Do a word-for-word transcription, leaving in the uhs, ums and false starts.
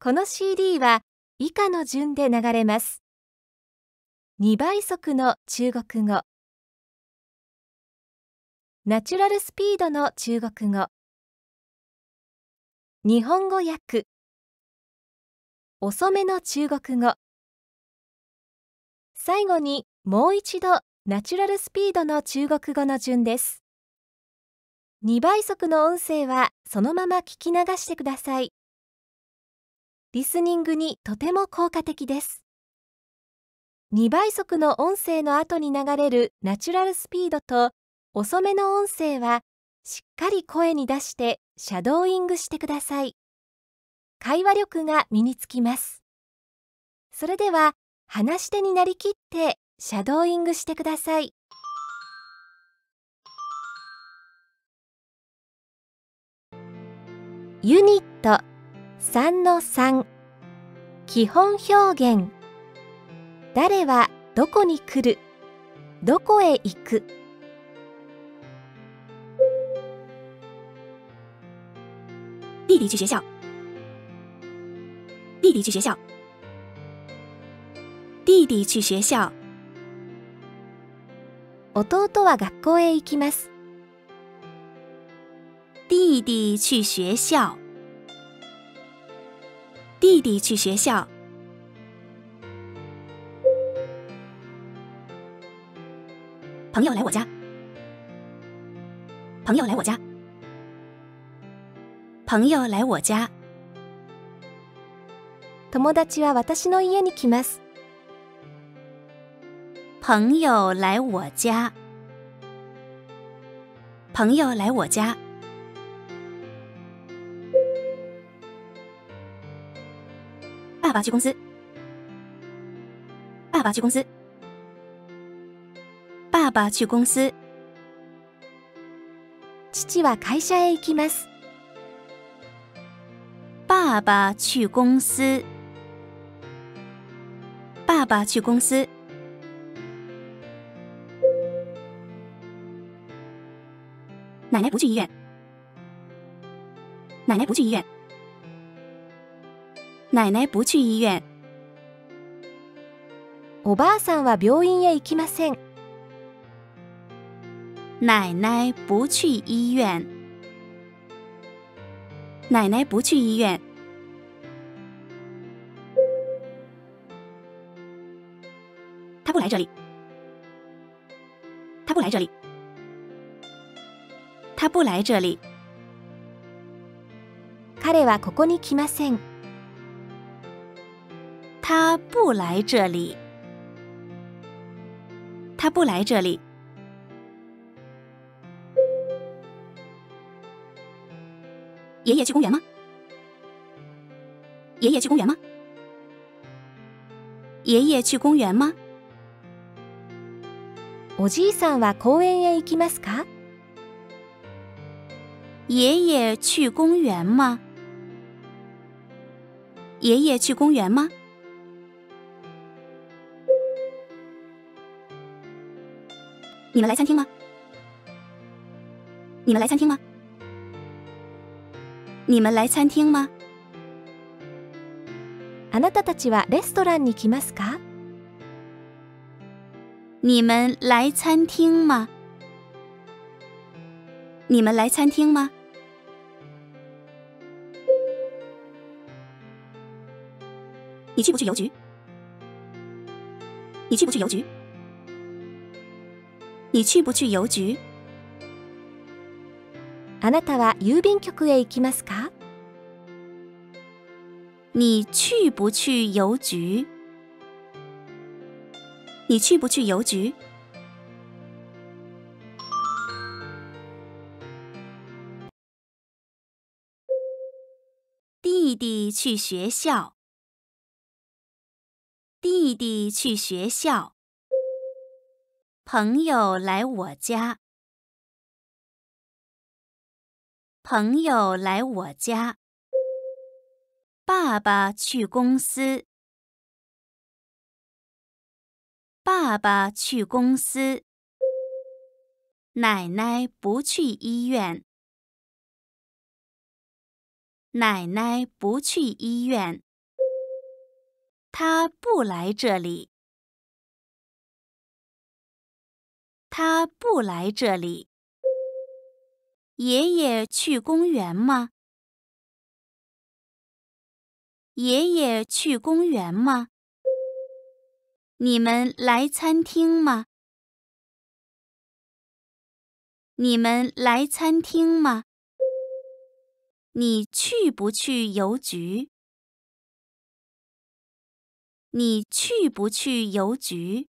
この シーディー は以下の順で流れます。にばい速の中国語、ナチュラルスピードの中国語、日本語訳、遅めの中国語、最後にもう一度ナチュラルスピードの中国語の順です。にばい速の音声はそのまま聞き流してください。リスニングにとても効果的です。にばい速の音声の後に流れるナチュラルスピードと遅めの音声はしっかり声に出してシャドーイングしてください。会話力が身につきます。それでは話し手になりきってシャドーイングしてください。ユニット さんのさん 基本表現、誰はどこに来る、どこへ行く。 弟弟去学校。弟弟去学校。弟弟去学校。 弟は学校へ行きます。 弟弟去学校。弟弟去学校。朋友来我家。朋友来我家。朋友来我家。 友達は私の家に来ます。 朋友来我家。朋友来我家。爸爸去公司。爸爸去公司。爸爸去公司。 父は会社へ行きます。 爸爸去公司。爸爸去公司。奶奶不去医院。奶奶不去医院。奶奶不去医院。 おばあさんは病院へ行きません。 奶奶不去医院。奶奶不去医院。他不来这里。他不来这里。他不来这里。 彼はここに来ません。 他不来这里。他不来这里。爷爷去公园吗？爷爷去公园吗？爷爷去公园吗？ おじいさんは公園へ行きますか？ 爷爷去公园吗？爷爷去公园吗？你们来餐厅吗？你们来餐厅吗？你们来餐厅吗？ あなたたちはレストランに来ますか？ 你们来餐厅吗？你们来餐厅吗？你去不去邮局？你去不去邮局？你去不去邮局？ あなたは郵便局へ行きますか？ 你去不去邮局？你去不去邮局？弟弟去学校。弟弟去学校。朋友来我家。朋友来我家。爸爸去公司。爸爸去公司。奶奶不去医院。奶奶不去医院。 他不来这里。他不来这里。爷爷去公园吗？爷爷去公园吗？你们来餐厅吗？你们来餐厅吗？你去不去邮局？你去不去邮局？